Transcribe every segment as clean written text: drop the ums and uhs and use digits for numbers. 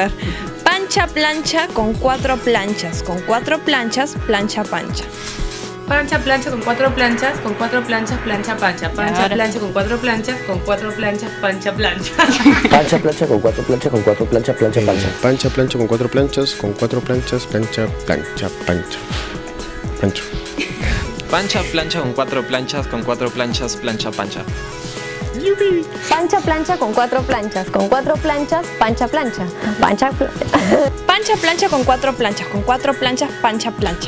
ver. Pancha plancha con 4 planchas. Con 4 planchas, plancha pancha. Pancha plancha con 4 planchas, con 4 planchas, plancha pancha. Pancha plancha con 4 planchas, con 4 planchas, pancha plancha. Pancha plancha con 4 planchas, con 4 planchas, plancha pancha. Pancha plancha con 4 planchas, con 4 planchas, plancha, plancha, pancha. Pancho. Pancha plancha con 4 planchas, con 4 planchas, plancha pancha. Pancha plancha con 4 planchas, con 4 planchas, pancha plancha. Pancha plancha con 4 planchas, con 4 planchas, pancha plancha.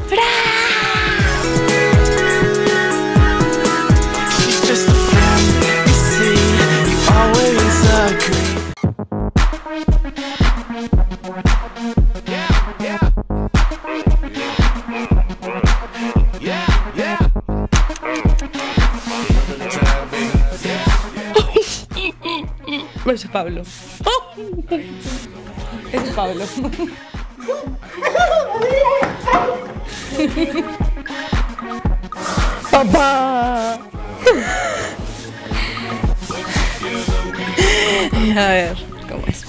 Ese es Pablo. Ese es Pablo. ¡Papá! A ver, ¿cómo es?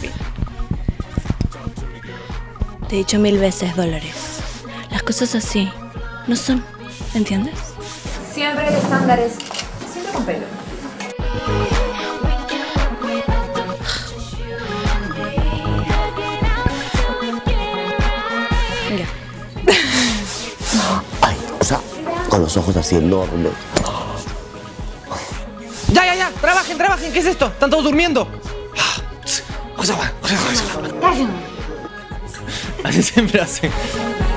Te he dicho 1000 veces, Dolores. Las cosas así no son, ¿entiendes? Siempre el estándar es siempre con pelo. Ay, o sea, con los ojos así enormes. Ya, trabajen, ¿qué es esto? ¿Están todos durmiendo? Así siempre hacen.